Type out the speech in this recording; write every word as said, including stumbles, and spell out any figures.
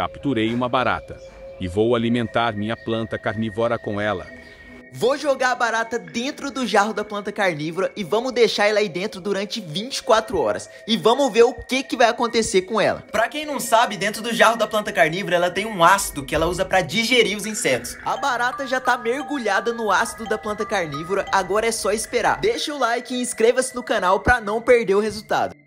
Capturei uma barata e vou alimentar minha planta carnívora com ela. Vou jogar a barata dentro do jarro da planta carnívora e vamos deixar ela aí dentro durante vinte e quatro horas. E vamos ver o que, que vai acontecer com ela. Pra quem não sabe, dentro do jarro da planta carnívora ela tem um ácido que ela usa pra digerir os insetos. A barata já tá mergulhada no ácido da planta carnívora, agora é só esperar. Deixa o like e inscreva-se no canal pra não perder o resultado.